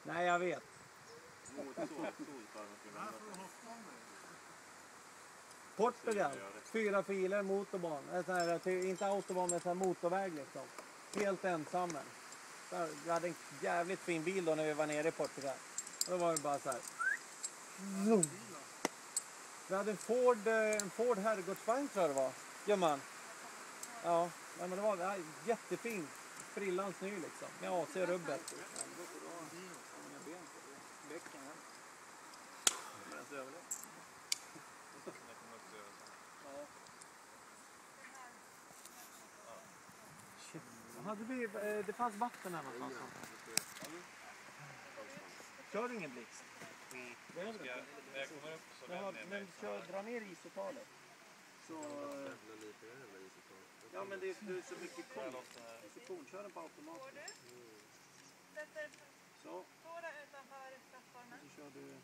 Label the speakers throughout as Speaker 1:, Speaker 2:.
Speaker 1: Nej, jag vet. Portugal, 4 filer motorbahn. Inte autobahn, men så här motorväg liksom. Helt ensam. Vi hade en jävligt fin bil då när vi var nere i Portugal. Då var det bara så här. Vi hade en Ford herrgårdsvagn tror jag det var. Gumman. Ja, men det var jättefin. Frillans ny liksom. Med AC och rubbet. Det fanns vatten här någonstans. Kör du ingen blixt? Behöver du inte? Men dra ner isotalet. Så... Ja, men det är så mycket kon. Kör den på automat.
Speaker 2: Sätter
Speaker 1: så.
Speaker 2: båda utanför plattformen.
Speaker 1: Så kör du...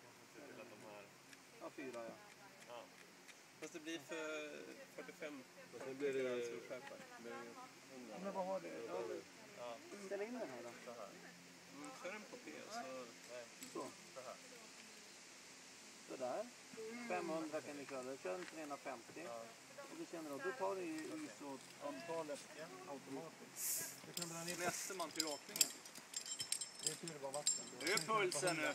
Speaker 1: Ja, 4 ja.
Speaker 3: Ja. Fast det blir för 45.
Speaker 4: Och sen blir det...
Speaker 1: Men vad har du? Ja. Ställ in den här då.
Speaker 3: Så här. Kör den på P så. Så här.
Speaker 1: Så där. 500 kan ni köra. Kör en 350. Ja. Och du känner då tar du ISO-antalet automatiskt. Du kan dra ner
Speaker 3: nästa man till rakningen.
Speaker 1: Det är tur det var vatten.
Speaker 3: Det är pulsen nu.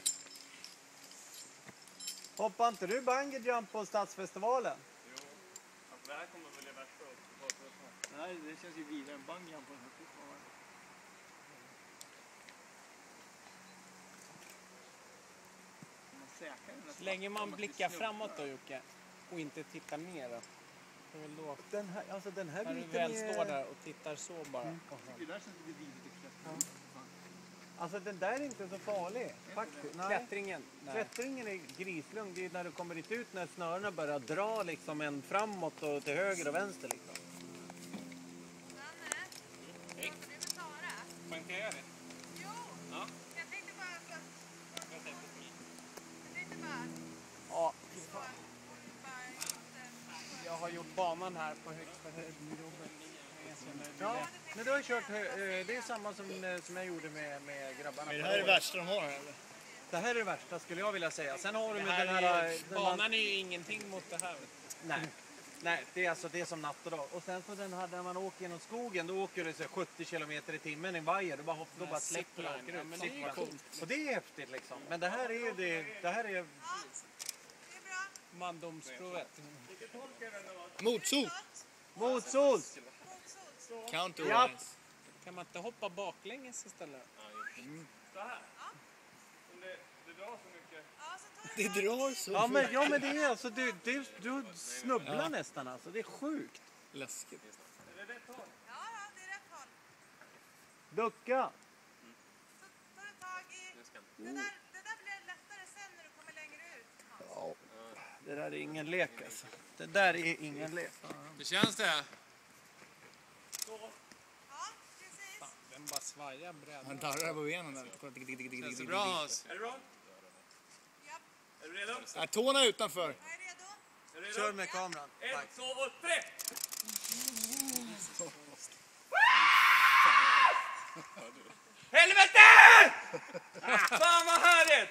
Speaker 1: Hoppar inte du bungee jump på Stadsfestivalen?
Speaker 3: Jo. Alltså det här kommer väl i värsta upp.
Speaker 1: Nej, det känns ju vidare än bungee jump på den här festivalen.
Speaker 5: Så länge man blickar framåt då, Jocke, och inte tittar ner då. Då
Speaker 1: den här
Speaker 5: när du väl står där och tittar så bara.
Speaker 1: Det där känns lite vidrigt. Alltså den där är inte så farlig. Faktiskt.
Speaker 5: Klättringen? Nej.
Speaker 1: Klättringen är grislugn. Det är när du kommer dit ut när snörena börjar dra liksom en framåt och till höger och vänster liksom.
Speaker 2: Danne, du vill Sara?
Speaker 3: Kan jag göra det?
Speaker 2: Jo,
Speaker 3: Ja.
Speaker 2: jag tänkte bara...
Speaker 5: Ja, jag har gjort banan här på högsta höjdnivån.
Speaker 1: Ja, men du har kört, det är samma som jag gjorde med grabbarna.
Speaker 4: Men det här är det värsta de har eller?
Speaker 1: Det här är det värsta skulle jag vilja säga. Sen har du
Speaker 5: Det
Speaker 1: med
Speaker 5: här
Speaker 1: den här...
Speaker 5: är, banan är ju ingenting mot det här.
Speaker 1: Nej, det är som natt och dag. Och sen så den här där man åker genom skogen, då åker du så 70 km i timmen i en vajer. Du bara släpper och åker ut.
Speaker 5: Det är coolt.
Speaker 1: Och det är häftigt liksom. Men det här är ju det här är...
Speaker 2: Det är bra.
Speaker 5: Mandomsprovet.
Speaker 4: Motsol!
Speaker 1: Motsol!
Speaker 4: Counterwise.
Speaker 5: Kan man inte hoppa baklänges istället?
Speaker 3: Så här. Om det drar så mycket.
Speaker 2: Ja, så tar
Speaker 4: Det drar så.
Speaker 1: Ja men det är alltså, du snubblar nästan alltså. Det är sjukt.
Speaker 4: Läskigt.
Speaker 3: Är det rätt håll?
Speaker 2: Ja, det är rätt håll.
Speaker 1: Ducka!
Speaker 2: Så tar du tag i... Det där blir lättare sen när du kommer längre ut.
Speaker 1: Ja, det där är ingen lek alltså. Det där är ingen lek.
Speaker 3: Hur känns det?
Speaker 2: Ja, precis.
Speaker 5: Den bara svajar brädan.
Speaker 4: Han darrar på benen där.
Speaker 3: Känns det bra Hans? Är det bra?
Speaker 2: Ja,
Speaker 3: Är du redo?
Speaker 4: Är tårna utanför?
Speaker 2: jag är redo.
Speaker 3: Är du redo?
Speaker 1: Kör med kameran.
Speaker 3: 1, 2 och 3! Helvete! Fan vad härligt!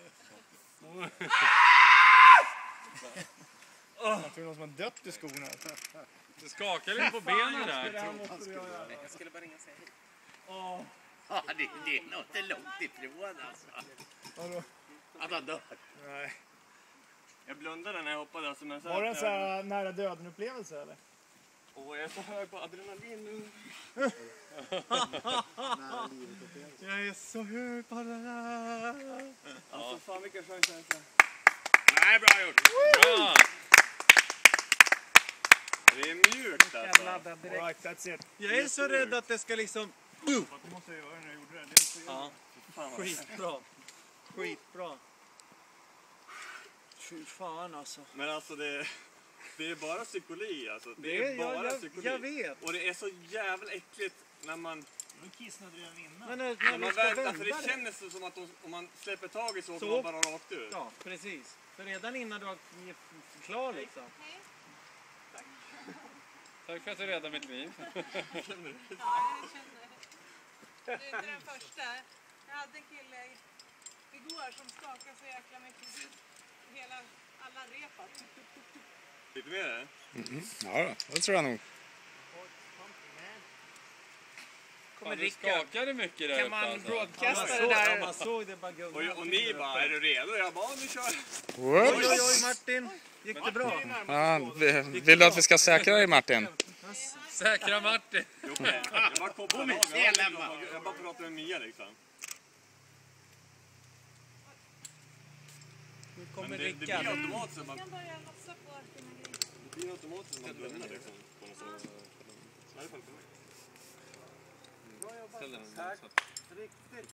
Speaker 4: Jag tror någon som har dött i skorna.
Speaker 3: Det skakar lite på benen där.
Speaker 5: Jag skulle bara ringa och säga hej.
Speaker 6: Ja, det är nog inte långt ifrån alltså. Att han dör.
Speaker 4: Nej.
Speaker 3: Jag blundade när jag hoppade. Alltså, men så
Speaker 4: Var det en så här nära döden upplevelse eller?
Speaker 3: jag är så hög på adrenalin nu.
Speaker 1: Jag är så hög på det där.
Speaker 3: Alltså fan vilken skön känsla.
Speaker 6: Nej, bra gjort.
Speaker 3: Bra! Det är mjukt alltså.
Speaker 4: Alright, that's it.
Speaker 1: Jag är så rädd att det ska liksom...
Speaker 4: Du måste göra det när jag gjorde det. Det är så
Speaker 3: Ja. Fan vad
Speaker 1: Skitbra. Skitbra. Fy fan alltså.
Speaker 3: Men alltså det är bara psykologi alltså.
Speaker 1: Det är
Speaker 3: bara psykologi.
Speaker 1: jag vet.
Speaker 3: Och det är så jävla äckligt när man...
Speaker 4: Nu kissnade redan innan.
Speaker 1: Men när
Speaker 3: När
Speaker 1: vi
Speaker 3: man
Speaker 1: ska
Speaker 3: väl,
Speaker 1: vända
Speaker 3: alltså det
Speaker 1: det.
Speaker 3: känns som att om man släpper taget så åker
Speaker 1: Så-
Speaker 3: man bara rakt ut.
Speaker 1: Ja, precis. För redan innan du är klar liksom.
Speaker 2: Hej.
Speaker 3: Tack för att du räddade mitt liv.
Speaker 2: Ja, jag känner. Du är inte den första. Jag hade en kille igår som skakade så jäkla mycket. Alla repar.
Speaker 3: Fick du med det?
Speaker 7: Ja, det tror jag nog.
Speaker 5: Kommer
Speaker 3: Det
Speaker 5: Rickard.
Speaker 3: skakade mycket där
Speaker 5: Kan
Speaker 3: uppe,
Speaker 5: man
Speaker 3: alltså.
Speaker 5: broadcasta det
Speaker 1: Ja,
Speaker 5: där?
Speaker 1: man såg det bara gunga.
Speaker 3: Och ni bara, är du redo? Jag bara, nu kör.
Speaker 1: Oj, oj, oj, Martin. Gick det bra?
Speaker 7: Ja, vill du att vi ska säkra dig, Martin?
Speaker 3: Säkra Martin. Jocke, jag bara kopplar av. Jag bara pratar med Mia liksom.
Speaker 5: Nu kommer
Speaker 3: Men det blir
Speaker 5: Rickard.
Speaker 3: automatiskt att man...
Speaker 2: Jag kan börja lotsa på dina grejer.
Speaker 3: Det blir automatiskt att man dömmer liksom. På något sätt. I alla fall för mig.
Speaker 1: Bra jobbat. Tack. Riktigt